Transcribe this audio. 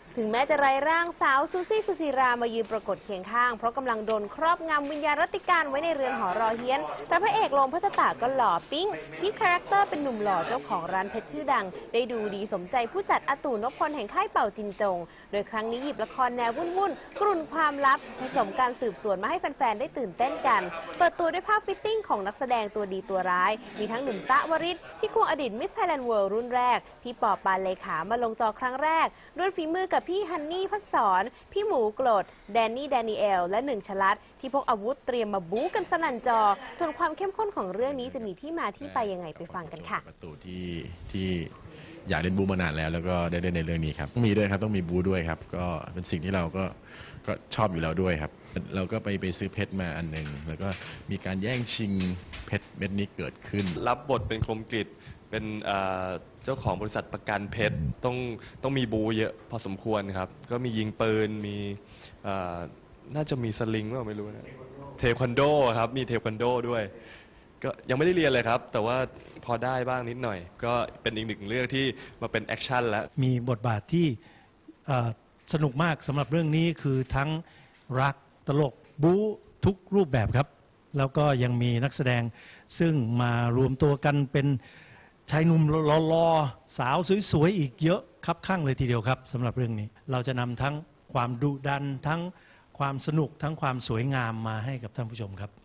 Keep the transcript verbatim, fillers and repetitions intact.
ถึงแม้จะไร้ร่างสาวซูซี่สุศิรามายืนปรากฏเคียงข้างเพราะกำลังโดนครอบงำวิญญาณรัตติการไว้ในเรือนหอรอเฮียนแต่พระเอกโลมพัชตาก็หล่อปิ๊งที่คาแรคเตอร์เป็นหนุ่มหล่อเจ้าของร้านเพชรชื่อดังได้ดูดีสมใจผู้จัดอาตู่นพพลแห่งค่ายเป่าจินจงโดยครั้งนี้หยิบละครแนววุ่นๆกรุ่นความลับผสมการสืบสวนมาให้แฟนๆได้ตื่นเต้นกันเปิดตัวด้วยภาพฟิตติ้งของนักแสดงตัวดีตัวร้ายมีทั้งหนุ่มตะวริศที่ควงอดีตมิสไทยแลนด์เวิลด์รุ่นแรกพี่ปอปานเลขามาลงจอครั้งแรกด้วยฝีมือกับพี่ฮันนี่พัชสอนพี่หมูกรดแดนนี่แดเนียลและหนึ่งชลัดที่พกอาวุธเตรียมมาบู๊กันสนั่นจอส่วนความเข้มข้นของเรื่องนี้จะมีที่มาที่ไปยังไงไปฟังกันค่ะประตูที่ที่อยากเล่นบูมานานแล้วแล้วก็ได้เล่นในเรื่องนี้ครับต้องมีด้วยครับต้องมีบูด้วยครับก็เป็นสิ่งที่เราก็ก็ชอบอยู่แล้วด้วยครับเราก็ไปไปซื้อเพชรมาอันหนึ่งแล้วก็มีการแย่งชิงเพชรเม็ดนี้เกิดขึ้นรับบทเป็นคมกฤษเป็นเจ้าของบริษัทประกันเพชรต้องต้องมีบูเยอะพอสมควรครับก็มียิงปืนมีน่าจะมีสลิงว่าไม่รู้นะเทควันโดครับมีเทควันโดด้วยก็ยังไม่ได้เรียนเลยครับแต่ว่าพอได้บ้างนิดหน่อยก็เป็นอีกหนึ่งเรื่องที่มาเป็นแอคชั่นแล้วมีบทบาทที่สนุกมากสำหรับเรื่องนี้คือทั้งรักตลกบู๊ทุกรูปแบบครับแล้วก็ยังมีนักแสดงซึ่งมารวมตัวกันเป็นชายหนุ่มหล่อๆสาวสวยๆอีกเยอะคับข้างเลยทีเดียวครับสำหรับเรื่องนี้เราจะนำทั้งความดุดันทั้งความสนุกทั้งความสวยงามมาให้กับท่านผู้ชมครับ